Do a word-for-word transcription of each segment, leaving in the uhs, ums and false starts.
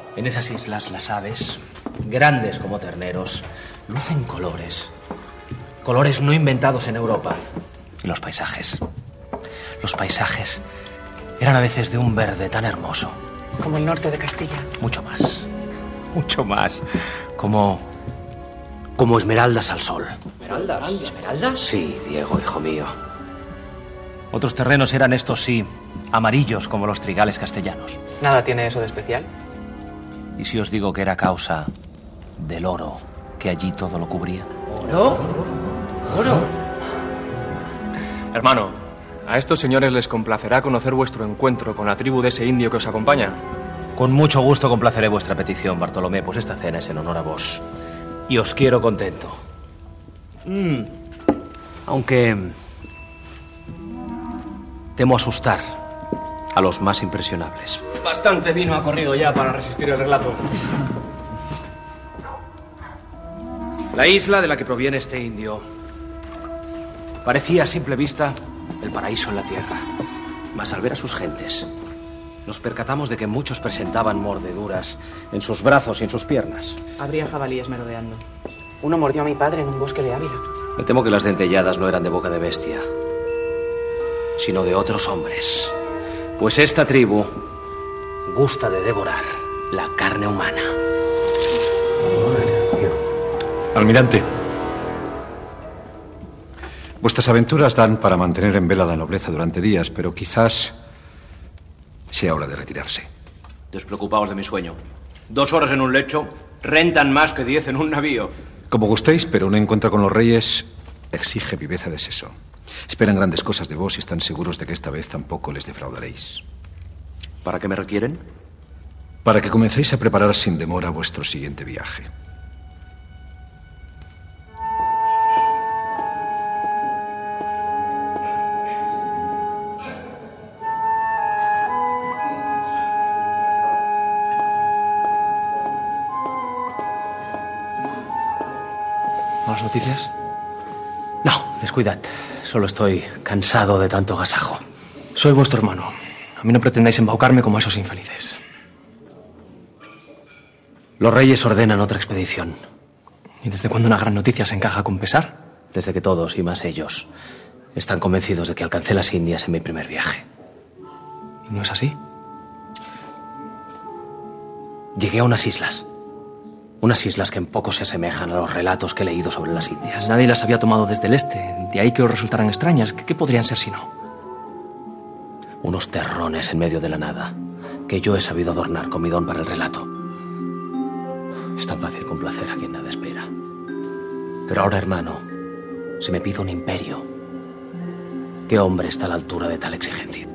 En esas islas las aves, grandes como terneros, lucen colores. Colores no inventados en Europa. Y los paisajes. Los paisajes eran a veces de un verde tan hermoso. Como el norte de Castilla. Mucho más. Mucho más. Como... como esmeraldas al sol. ¿Esmeraldas? ¿Esmeraldas? Sí, Diego, hijo mío. Otros terrenos eran, estos sí, amarillos como los trigales castellanos. ¿Nada tiene eso de especial? ¿Y si os digo que era causa del oro que allí todo lo cubría? ¿Oro? ¿Oro? Hermano, a estos señores les complacerá conocer vuestro encuentro con la tribu de ese indio que os acompaña. Con mucho gusto complaceré vuestra petición, Bartolomé, pues esta cena es en honor a vos. Y os quiero contento. Mm. Aunque... temo asustar a los más impresionables. Bastante vino ha corrido ya para resistir el relato. La isla de la que proviene este indio parecía a simple vista el paraíso en la tierra. Mas al ver a sus gentes, nos percatamos de que muchos presentaban mordeduras en sus brazos y en sus piernas. Habría jabalíes merodeando. Uno mordió a mi padre en un bosque de Ávila. Me temo que las dentelladas no eran de boca de bestia, sino de otros hombres. Pues esta tribu gusta de devorar la carne humana. Almirante, vuestras aventuras dan para mantener en vela la nobleza durante días, pero quizás sea hora de retirarse. Despreocupaos de mi sueño. Dos horas en un lecho rentan más que diez en un navío. Como gustéis, pero un encuentro con los reyes exige viveza de seso. Esperan grandes cosas de vos y están seguros de que esta vez tampoco les defraudaréis. ¿Para qué me requieren? Para que comencéis a preparar sin demora vuestro siguiente viaje. ¿Más noticias? No, descuidad. Solo estoy cansado de tanto agasajo. Soy vuestro hermano. A mí no pretendáis embaucarme como a esos infelices. Los reyes ordenan otra expedición. ¿Y desde cuándo una gran noticia se encaja con pesar? Desde que todos, y más ellos, están convencidos de que alcancé las Indias en mi primer viaje. ¿Y no es así? Llegué a unas islas. Unas islas que en poco se asemejan a los relatos que he leído sobre las Indias. Nadie las había tomado desde el este. De ahí que os resultaran extrañas. ¿Qué, qué podrían ser si no? Unos terrones en medio de la nada, que yo he sabido adornar con mi don para el relato. Es tan fácil complacer a quien nada espera. Pero ahora, hermano, se me pide un imperio. ¿Qué hombre está a la altura de tal exigencia?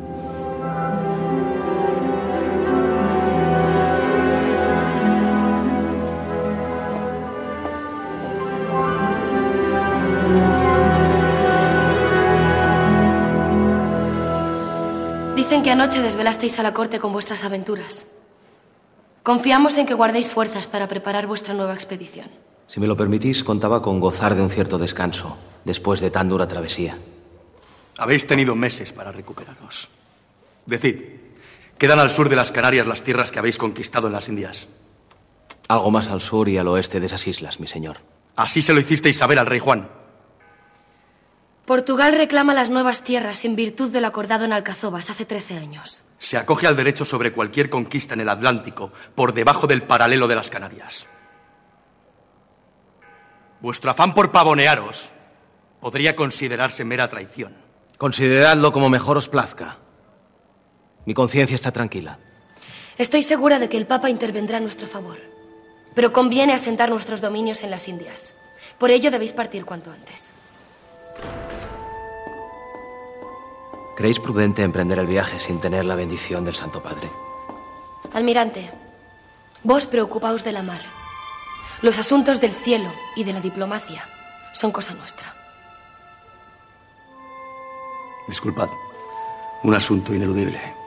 Dicen que anoche desvelasteis a la corte con vuestras aventuras. Confiamos en que guardéis fuerzas para preparar vuestra nueva expedición. Si me lo permitís, contaba con gozar de un cierto descanso después de tan dura travesía. Habéis tenido meses para recuperaros. Decid, ¿quedan al sur de las Canarias las tierras que habéis conquistado en las Indias? Algo más al sur y al oeste de esas islas, mi señor. Así se lo hicisteis saber al rey Juan. Portugal reclama las nuevas tierras en virtud del acordado en Alcazobas hace trece años. Se acoge al derecho sobre cualquier conquista en el Atlántico por debajo del paralelo de las Canarias. Vuestro afán por pavonearos podría considerarse mera traición. Consideradlo como mejor os plazca. Mi conciencia está tranquila. Estoy segura de que el Papa intervendrá en nuestro favor. Pero conviene asentar nuestros dominios en las Indias. Por ello debéis partir cuanto antes. ¿Creéis prudente emprender el viaje sin tener la bendición del Santo Padre? Almirante, vos preocupaos de la mar. Los asuntos del cielo y de la diplomacia son cosa nuestra. Disculpad, un asunto ineludible.